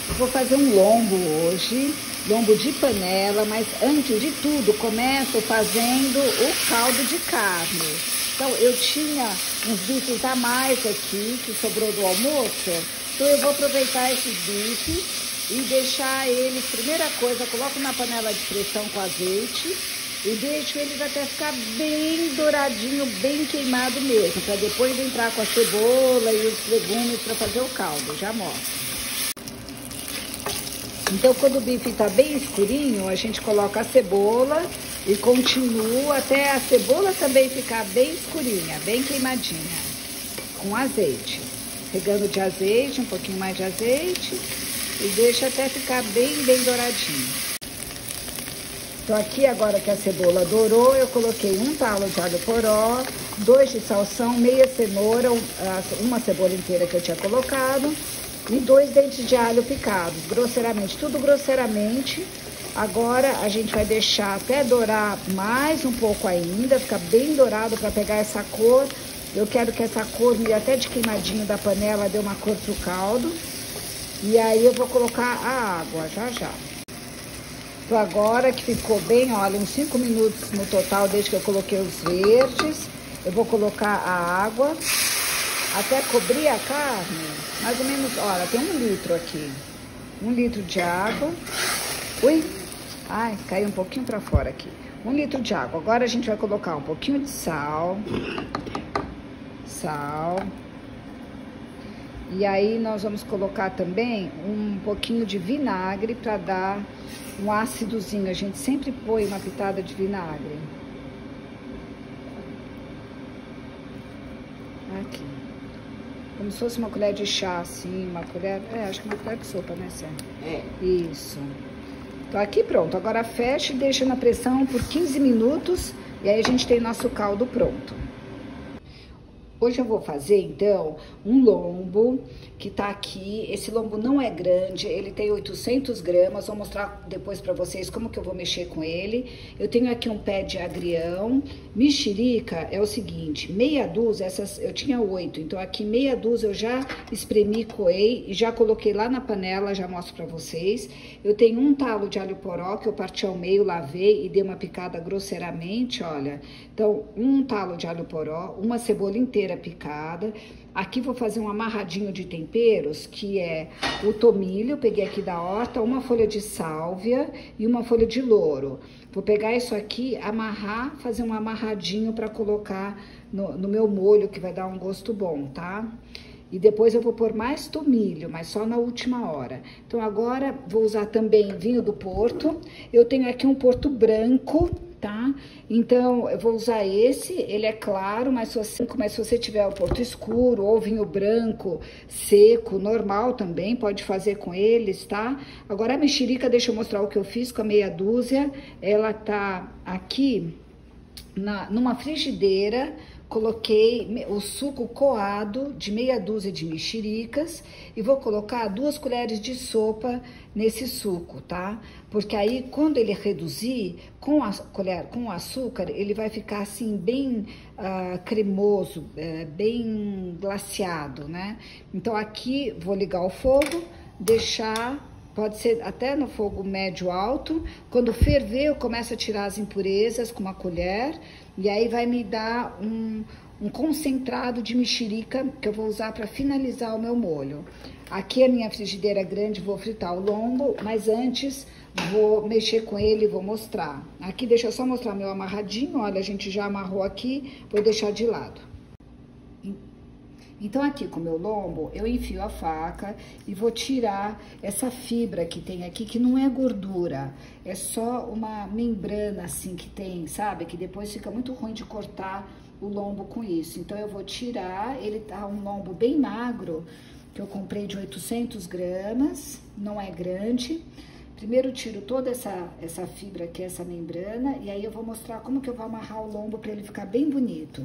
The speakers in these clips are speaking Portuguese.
Eu vou fazer um lombo hoje, lombo de panela, mas antes de tudo, começo fazendo o caldo de carne. Então, eu tinha uns bifes a mais aqui, que sobrou do almoço, então eu vou aproveitar esses bifes e deixar eles, primeira coisa, coloco na panela de pressão com azeite e deixo eles até ficar bem douradinho, bem queimado mesmo, para depois entrar com a cebola e os legumes para fazer o caldo, já mostro. Então, quando o bife tá bem escurinho, a gente coloca a cebola e continua até a cebola também ficar bem escurinha, bem queimadinha, com azeite. Pegando de azeite, um pouquinho mais de azeite e deixa até ficar bem douradinho. Então, aqui agora que a cebola dourou, eu coloquei um talo de alho poró, 2 de salsão, meia cenoura, uma cebola inteira que eu tinha colocado, e 2 dentes de alho picados, grosseiramente, tudo grosseiramente. Agora a gente vai deixar até dourar mais um pouco ainda, ficar bem dourado para pegar essa cor. Eu quero que essa cor, até de queimadinho da panela, dê uma cor pro caldo. E aí eu vou colocar a água, já. Então agora que ficou bem, olha, uns 5 minutos no total, desde que eu coloquei os verdes, eu vou colocar a água. Até cobrir a carne, mais ou menos, olha, tem 1 litro aqui. 1 litro de água. Ui, ai, caiu um pouquinho pra fora aqui. 1 litro de água. Agora a gente vai colocar um pouquinho de sal. E aí nós vamos colocar também um pouquinho de vinagre pra dar um ácidozinho. A gente sempre põe uma pitada de vinagre. Aqui. Como se fosse uma colher de chá, assim, uma colher... acho que uma colher de sopa, né, Sérgio? É. Isso. Então, aqui pronto. Agora fecha e deixa na pressão por 15 minutos. E aí a gente tem nosso caldo pronto. Hoje eu vou fazer, então, um lombo que tá aqui. Esse lombo não é grande, ele tem 800 gramas. Vou mostrar depois pra vocês como que eu vou mexer com ele. Eu tenho aqui um pé de agrião. Mexerica é o seguinte, meia dúzia, essas eu tinha 8. Então, aqui meia dúzia eu já espremi, coei e já coloquei lá na panela, já mostro pra vocês. Eu tenho um talo de alho poró que eu parti ao meio, lavei e dei uma picada grosseiramente, olha. Então, um talo de alho poró, uma cebola inteira picada. Aqui vou fazer um amarradinho de temperos, que é o tomilho, peguei aqui da horta, uma folha de sálvia e uma folha de louro. Vou pegar isso aqui, amarrar, fazer um amarradinho para colocar no meu molho, que vai dar um gosto bom, tá? E depois eu vou pôr mais tomilho, mas só na última hora. Então agora vou usar também vinho do Porto. Eu tenho aqui um Porto branco, tá? Então, eu vou usar esse, ele é claro, mas se você tiver o Porto escuro ou vinho branco seco, normal também, pode fazer com eles, tá? Agora, a mexerica, deixa eu mostrar o que eu fiz com a meia dúzia. Ela tá aqui numa frigideira. Coloquei o suco coado de meia dúzia de mexericas e vou colocar 2 colheres de sopa nesse suco, tá? Porque aí, quando ele reduzir, com o açúcar, ele vai ficar assim, bem cremoso, bem glaciado, né? Então, aqui, vou ligar o fogo, deixar... Pode ser até no fogo médio alto. Quando ferver, eu começo a tirar as impurezas com uma colher. E aí vai me dar um concentrado de mexerica que eu vou usar para finalizar o meu molho. Aqui a minha frigideira grande, vou fritar o lombo, mas antes vou mexer com ele e vou mostrar. Aqui, deixa eu só mostrar meu amarradinho. Olha, a gente já amarrou aqui, vou deixar de lado. Então, aqui com o meu lombo, eu enfio a faca e vou tirar essa fibra que tem aqui, que não é gordura, é só uma membrana assim que tem, sabe? Que depois fica muito ruim de cortar o lombo com isso. Então, eu vou tirar, ele tá um lombo bem magro, que eu comprei de 800 gramas, não é grande. Primeiro, tiro toda essa fibra aqui, essa membrana, e aí eu vou mostrar como que eu vou amarrar o lombo para ele ficar bem bonito.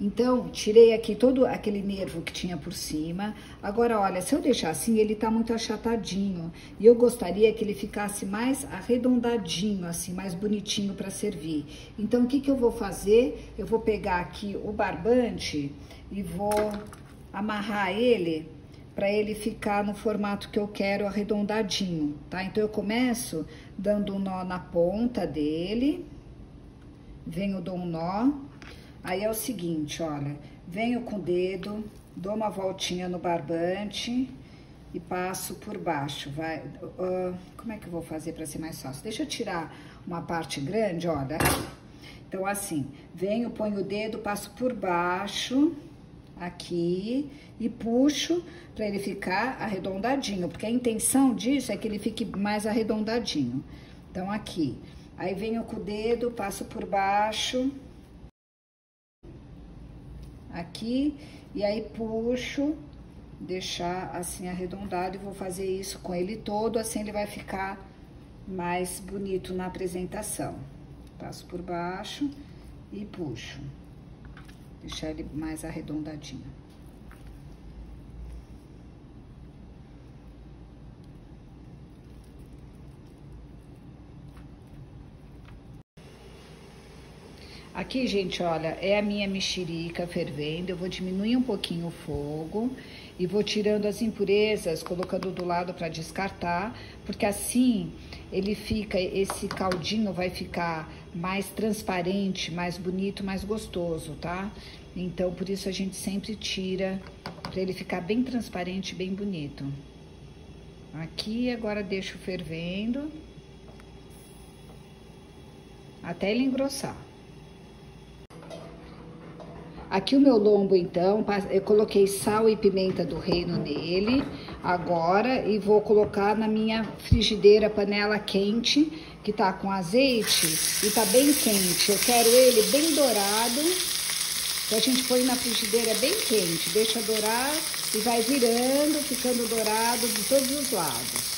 Então, tirei aqui todo aquele nervo que tinha por cima. Agora, olha, se eu deixar assim, ele tá muito achatadinho. E eu gostaria que ele ficasse mais arredondadinho, assim, mais bonitinho para servir. Então, o que que eu vou fazer? Eu vou pegar aqui o barbante e vou amarrar ele para ele ficar no formato que eu quero, arredondadinho, tá? Então, eu começo dando um nó na ponta dele. Venho, dou um nó. Aí é o seguinte, olha, venho com o dedo, dou uma voltinha no barbante e passo por baixo, vai. Como é que eu vou fazer para ser mais fácil? Deixa eu tirar uma parte grande, olha, aqui. Então, assim, venho, ponho o dedo, passo por baixo, aqui, e puxo para ele ficar arredondadinho, porque a intenção disso é que ele fique mais arredondadinho. Então, aqui. Aí, venho com o dedo, passo por baixo, aqui, e aí puxo, deixar assim arredondado, e vou fazer isso com ele todo, assim ele vai ficar mais bonito na apresentação. Passo por baixo e puxo, deixar ele mais arredondadinho. Aqui, gente, olha, é a minha mexerica fervendo. Eu vou diminuir um pouquinho o fogo e vou tirando as impurezas, colocando do lado para descartar, porque assim ele fica, esse caldinho vai ficar mais transparente, mais bonito, mais gostoso, tá? Então, por isso a gente sempre tira, para ele ficar bem transparente, bem bonito. Aqui, agora deixo fervendo até ele engrossar. Aqui o meu lombo, então, eu coloquei sal e pimenta do reino nele agora e vou colocar na minha frigideira, panela quente, que tá com azeite e tá bem quente. Eu quero ele bem dourado, então a gente põe na frigideira bem quente, deixa dourar e vai virando, ficando dourado de todos os lados.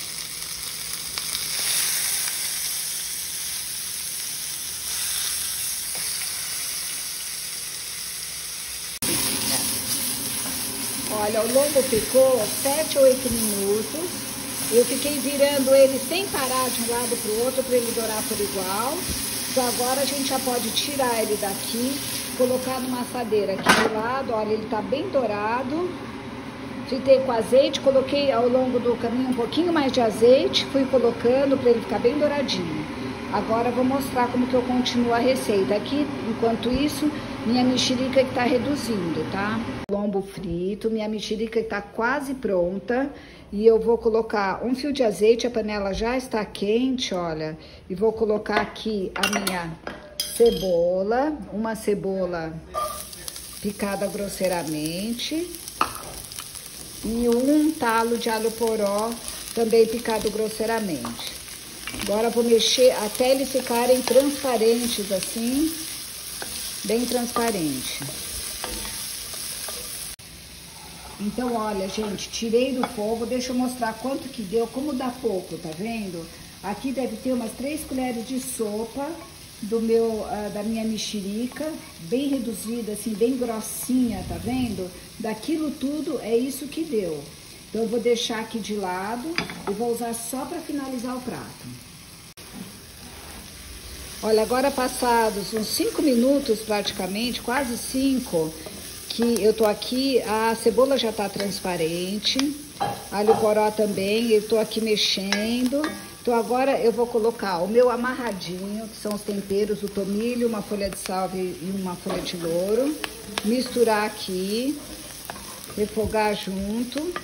Olha, o lombo ficou 7 ou 8 minutos. Eu fiquei virando ele sem parar de um lado para o outro para ele dourar por igual. Então agora a gente já pode tirar ele daqui, colocar numa assadeira aqui do lado. Olha, ele tá bem dourado. Fritei com azeite, coloquei ao longo do caminho um pouquinho mais de azeite, fui colocando para ele ficar bem douradinho. Agora eu vou mostrar como que eu continuo a receita aqui. Enquanto isso, minha mexerica que tá reduzindo, tá? Lombo frito, minha mexerica está quase pronta e eu vou colocar um fio de azeite, a panela já está quente, olha, e vou colocar aqui a minha cebola, uma cebola picada grosseiramente e um talo de alho poró também picado grosseiramente. Agora vou mexer até eles ficarem transparentes assim, bem transparente. Então, olha, gente, tirei do fogo, deixa eu mostrar quanto que deu, como dá pouco, tá vendo? Aqui deve ter umas 3 colheres de sopa da minha mexerica, bem reduzida, assim, bem grossinha, tá vendo? Daquilo tudo é isso que deu. Então, eu vou deixar aqui de lado e vou usar só para finalizar o prato. Olha, agora passados uns 5 minutos praticamente, quase 5, que eu tô aqui, a cebola já tá transparente, alho poró também, eu tô aqui mexendo. Então agora eu vou colocar o meu amarradinho, que são os temperos, o tomilho, uma folha de salve e uma folha de louro, misturar aqui, refogar junto.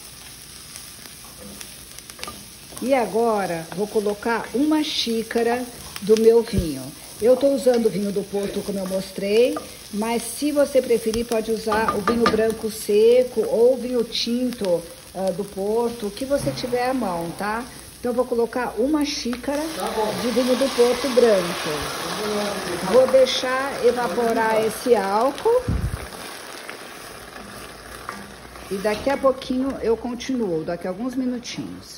E agora vou colocar uma xícara do meu vinho. Eu tô usando o vinho do Porto, como eu mostrei, mas se você preferir, pode usar o vinho branco seco ou o vinho tinto do Porto, o que você tiver à mão, tá? Então, eu vou colocar uma xícara de vinho do Porto branco. Vou deixar evaporar esse álcool. E daqui a pouquinho eu continuo, daqui a alguns minutinhos.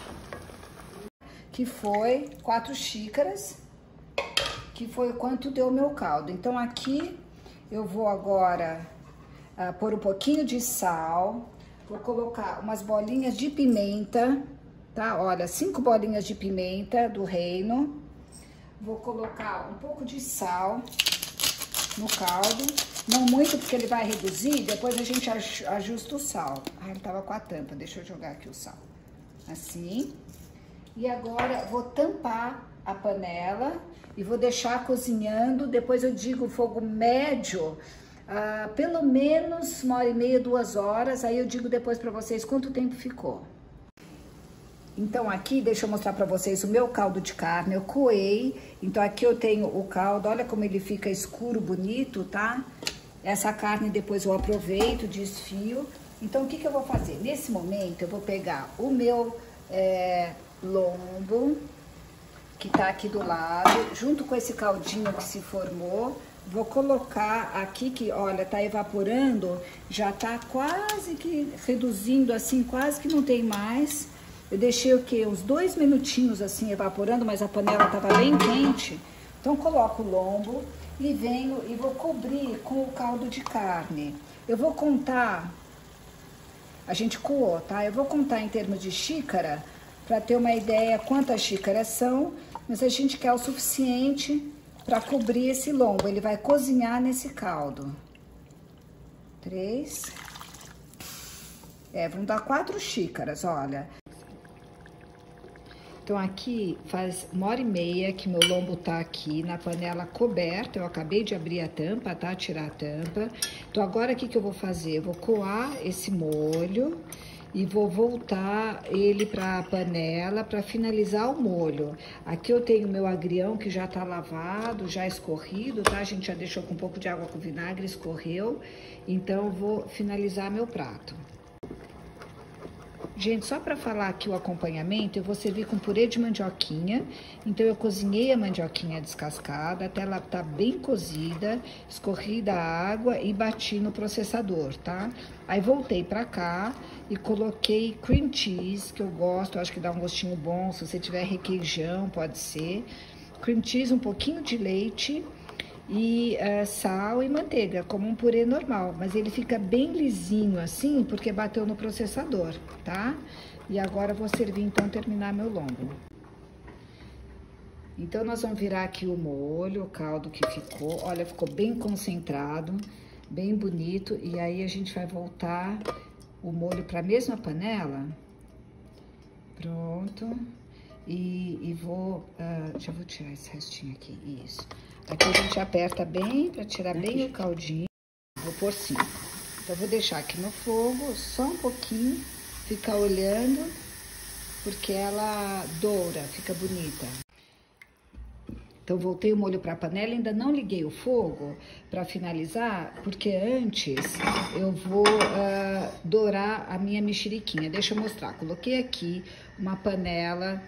Que foi 4 xícaras, que foi o quanto deu o meu caldo. Então, aqui eu vou agora pôr um pouquinho de sal, vou colocar umas bolinhas de pimenta, tá? Olha, 5 bolinhas de pimenta do reino. Vou colocar um pouco de sal no caldo, não muito porque ele vai reduzir, depois a gente ajusta o sal. Ah, ele tava com a tampa, deixa eu jogar aqui o sal. Assim. E agora vou tampar a panela e vou deixar cozinhando, depois eu digo fogo médio, pelo menos 1h30, 2 horas, aí eu digo depois pra vocês quanto tempo ficou. Então aqui, deixa eu mostrar pra vocês o meu caldo de carne, eu coei, então aqui eu tenho o caldo, olha como ele fica escuro, bonito, tá? Essa carne depois eu aproveito, desfio. Então o que que eu vou fazer? Nesse momento eu vou pegar o meu lombo, que tá aqui do lado, junto com esse caldinho que se formou, vou colocar aqui que, olha, tá evaporando, já tá quase que reduzindo assim, quase que não tem mais. Eu deixei o quê? Uns 2 minutinhos assim evaporando, mas a panela tava bem quente. Então coloco o lombo e venho e vou cobrir com o caldo de carne. Eu vou contar, a gente coou, tá? Eu vou contar em termos de xícara, para ter uma ideia quantas xícaras são, mas a gente quer o suficiente para cobrir esse lombo. Ele vai cozinhar nesse caldo. 3. Vão dar 4 xícaras, olha. Então aqui faz 1h30 que meu lombo tá aqui na panela coberta, eu acabei de abrir a tampa, tá? Tirar a tampa. Então agora o que que eu vou fazer? Eu vou coar esse molho e vou voltar ele pra panela para finalizar o molho. Aqui eu tenho meu agrião que já tá lavado, já escorrido, tá? A gente já deixou com um pouco de água com vinagre, escorreu. Então eu vou finalizar meu prato. Gente, só para falar aqui o acompanhamento, eu vou servir com purê de mandioquinha. Então, eu cozinhei a mandioquinha descascada até ela tá bem cozida, escorri da água e bati no processador, tá? Aí, voltei para cá e coloquei cream cheese, que eu gosto, acho que dá um gostinho bom. Se você tiver requeijão, pode ser. Cream cheese, um pouquinho de leite e sal e manteiga, como um purê normal, mas ele fica bem lisinho assim, porque bateu no processador, tá? E agora eu vou servir, então, terminar meu lombo. Então, nós vamos virar aqui o molho, o caldo que ficou, olha, ficou bem concentrado, bem bonito, e aí a gente vai voltar o molho para a mesma panela, pronto, e vou, já vou tirar esse restinho aqui, isso. Aqui a gente aperta bem, para tirar bem o caldinho. Vou pôr 5. Então, vou deixar aqui no fogo, só um pouquinho, ficar olhando, porque ela doura, fica bonita. Então, voltei o molho para a panela, ainda não liguei o fogo para finalizar, porque antes eu vou dourar a minha mexeriquinha. Deixa eu mostrar. Coloquei aqui uma panela,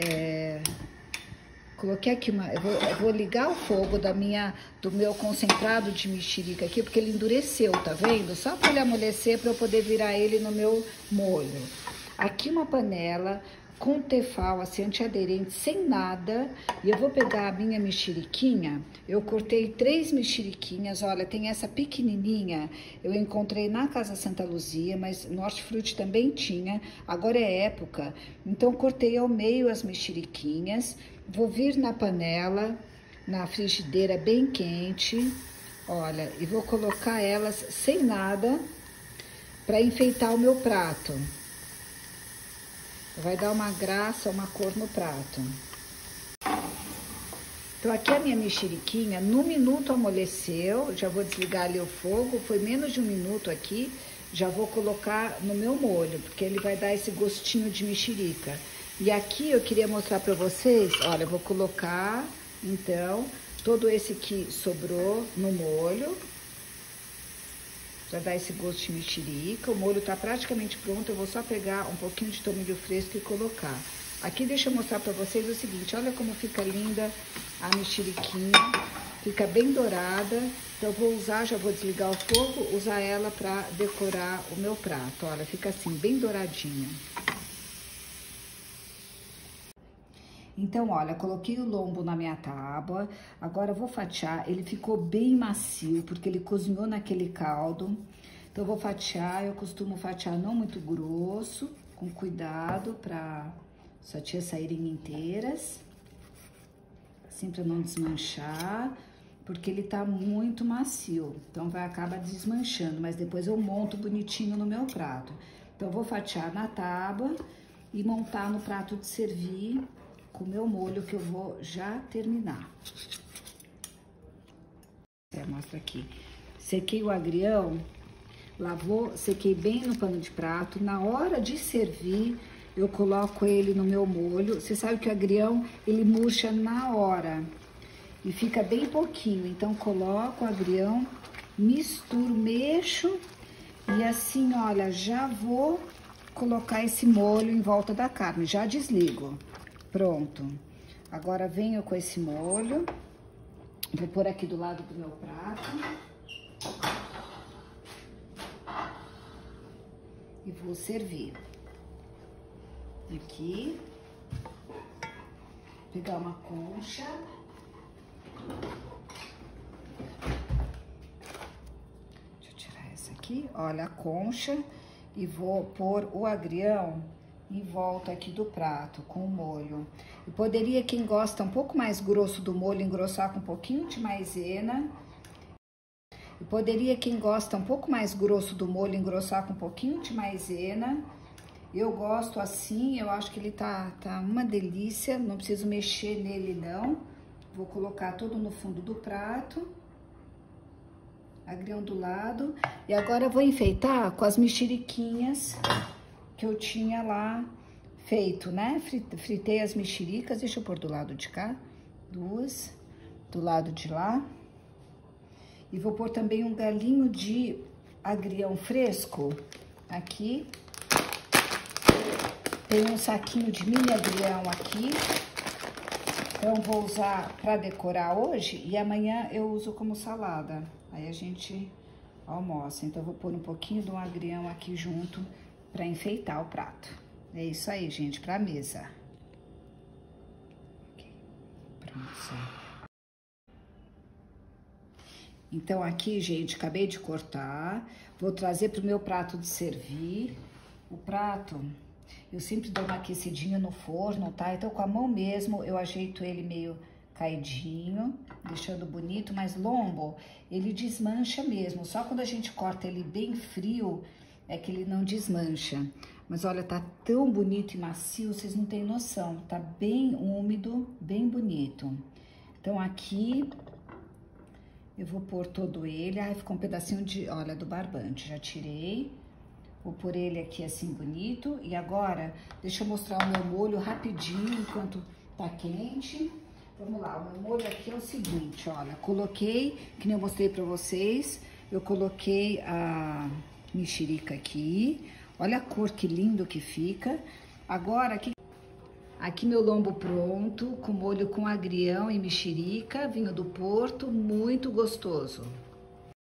coloquei aqui eu vou ligar o fogo do meu concentrado de mexerica aqui, porque ele endureceu, tá vendo? Só para ele amolecer, para eu poder virar ele no meu molho. Aqui uma panela com tefal, assim, antiaderente, sem nada. E eu vou pegar a minha mexeriquinha. Eu cortei 3 mexeriquinhas, olha, tem essa pequenininha. Eu encontrei na Casa Santa Luzia, mas no Hortifruti também tinha. Agora é época. Então, cortei ao meio as mexeriquinhas. Vou vir na panela, na frigideira bem quente, olha, e vou colocar elas sem nada para enfeitar o meu prato. Vai dar uma graça, uma cor no prato. Então, aqui a minha mexeriquinha, no minuto amoleceu, já vou desligar ali o fogo, foi menos de 1 minuto aqui, já vou colocar no meu molho, porque ele vai dar esse gostinho de mexerica. E aqui eu queria mostrar pra vocês, olha, eu vou colocar, então, todo esse que sobrou no molho. Pra dar esse gosto de mexerica. O molho tá praticamente pronto, eu vou só pegar um pouquinho de tomilho fresco e colocar. Aqui deixa eu mostrar pra vocês o seguinte, olha como fica linda a mexeriquinha. Fica bem dourada. Então eu vou usar, já vou desligar o fogo, usar ela pra decorar o meu prato. Olha, fica assim, bem douradinha. Então, olha, coloquei o lombo na minha tábua, agora eu vou fatiar. Ele ficou bem macio, porque ele cozinhou naquele caldo. Então, eu vou fatiar, eu costumo fatiar não muito grosso, com cuidado para as fatias saírem inteiras. Assim, para não desmanchar, porque ele tá muito macio. Então, acaba desmanchando, mas depois eu monto bonitinho no meu prato. Então, eu vou fatiar na tábua e montar no prato de servir com o meu molho, que eu vou já terminar. Mostra aqui. Sequei o agrião, sequei bem no pano de prato. Na hora de servir, eu coloco ele no meu molho. Você sabe que o agrião, ele murcha na hora e fica bem pouquinho. Então, coloco o agrião, misturo, mexo e assim, olha, já vou colocar esse molho em volta da carne. Já desligo. Pronto. Agora venho com esse molho. Vou pôr aqui do lado do meu prato. E vou servir. Aqui. Pegar uma concha. Deixa eu tirar essa aqui. Olha a concha. E vou pôr o agrião em volta aqui do prato com o molho. E poderia, quem gosta um pouco mais grosso do molho, engrossar com um pouquinho de maisena. E poderia, quem gosta um pouco mais grosso do molho, engrossar com um pouquinho de maisena. Eu gosto assim, eu acho que ele tá uma delícia, não preciso mexer nele não. Vou colocar tudo no fundo do prato. Agrião do lado. E agora eu vou enfeitar com as mexeriquinhas que eu tinha lá feito, né? Fritei as mexericas, deixa eu pôr do lado de cá, duas, do lado de lá. E vou pôr também um galinho de agrião fresco aqui. Tem um saquinho de mini agrião aqui. Então, vou usar para decorar hoje e amanhã eu uso como salada. Aí a gente almoça. Então, eu vou pôr um pouquinho de um agrião aqui junto para enfeitar o prato. É isso aí, gente, para a mesa. Okay. Pronto. Então, aqui, gente, acabei de cortar. Vou trazer pro meu prato de servir. O prato, eu sempre dou uma aquecidinha no forno, tá? Então, com a mão mesmo, eu ajeito ele meio caidinho, deixando bonito, mas lombo, ele desmancha mesmo. Só quando a gente corta ele bem frio, é que ele não desmancha. Mas olha, tá tão bonito e macio, vocês não têm noção. Tá bem úmido, bem bonito. Então, aqui eu vou pôr todo ele. Ai, ficou um pedacinho de, olha, do barbante. Já tirei. Vou pôr ele aqui assim bonito. E agora, deixa eu mostrar o meu molho rapidinho, enquanto tá quente. Vamos lá, o meu molho aqui é o seguinte, olha. Coloquei, que nem eu mostrei pra vocês, eu coloquei a mexerica aqui. Olha a cor que lindo que fica. Agora, aqui meu lombo pronto, com molho com agrião e mexerica, vinho do Porto, muito gostoso.